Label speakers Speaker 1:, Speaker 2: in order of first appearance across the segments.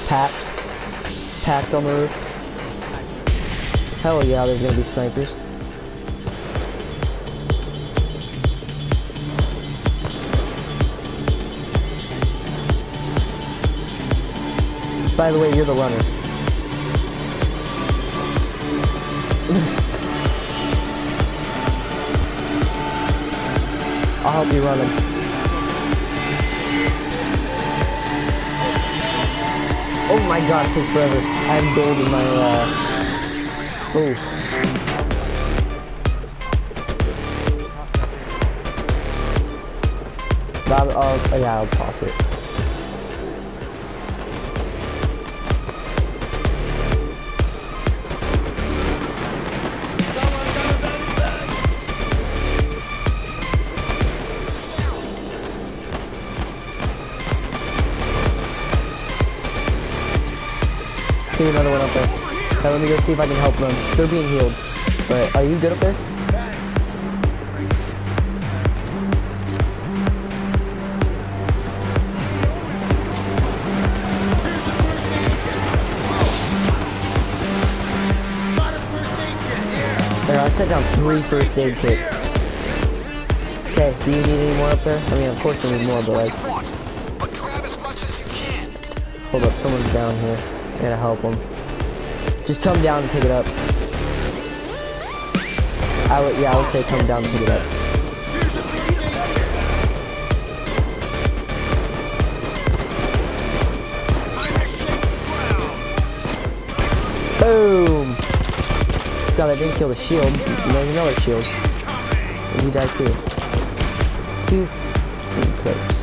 Speaker 1: packed. It's packed on the roof. Hell yeah, there's gonna be snipers. By the way, you're the runner. I'll help you run him. Oh my god, it takes forever. I have gold in my, oh. Yeah, I'll toss it. See another one up there. Now let me go see if I can help them. They're being healed. But are you good up there? There, I set down 3 first aid kits. Okay, do you need any more up there? I mean, of course I need more, but like... Hold up, someone's down here. I gotta help them. Just come down and pick it up. I would say come down and pick it up. Boom! God, that didn't kill the shield. There's another shield. And he died too. 2 clips.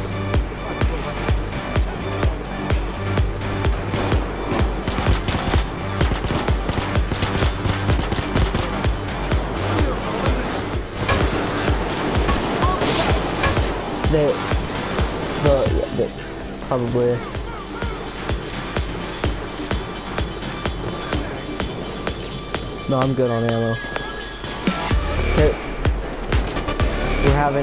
Speaker 1: They probably. No, I'm good on ammo. Okay. We're having.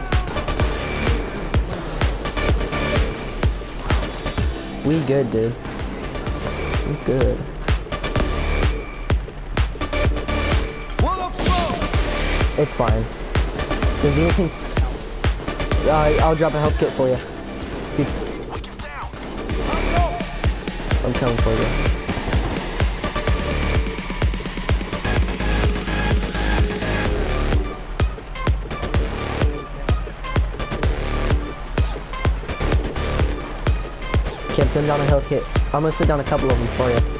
Speaker 1: We good, dude. We good. It's fine. Does anything? I'll drop a health kit for you. I'm coming for you. Okay, I'm sending down a health kit. I'm gonna sit down a couple of them for you.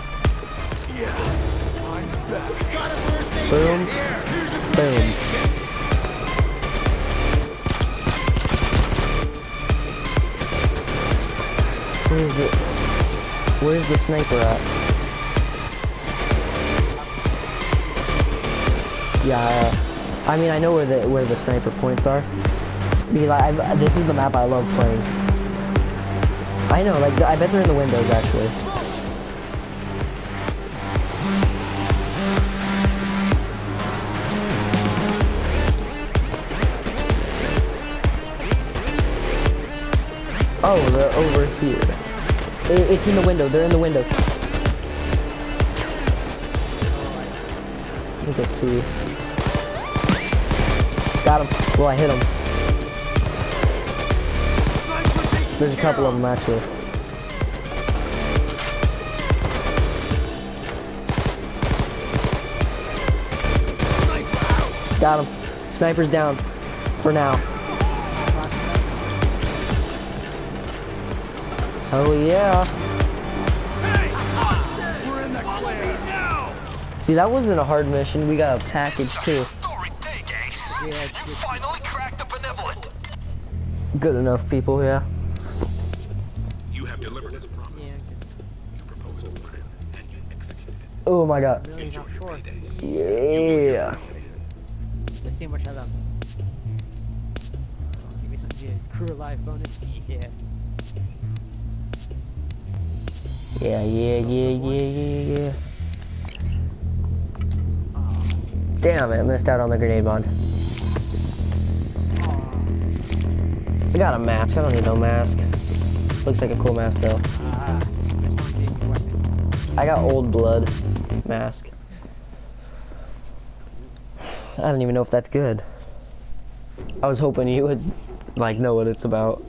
Speaker 1: Boom. Boom. Where's the sniper at? Yeah, I mean I know where the sniper points are. Because this is the map I love playing. I know, like I bet they're in the windows actually. Oh, they're over here. It's in the window. They're in the windows. Let me go see. Got him. Well, I hit him. There's a couple of them actually. Got him. Sniper's down. For now. Oh yeah.
Speaker 2: We're in the clear.
Speaker 1: See, that wasn't a hard mission. We got a package too.
Speaker 2: You finally cracked the benevolent.
Speaker 1: Good enough, people. Yeah.
Speaker 3: You have delivered as promised. You proposed a plan and you executed it.
Speaker 1: Oh my god.
Speaker 4: Really not sure.
Speaker 1: Yeah.
Speaker 4: Let's see how much I love. Give me some crew alive bonus. Yeah.
Speaker 1: Yeah. Damn it, missed out on the grenade bond. I got a mask, I don't need no mask. Looks like a cool mask though.
Speaker 4: That's one thing.
Speaker 1: I got Old Blood mask. I don't even know if that's good. I was hoping you would like know what it's about.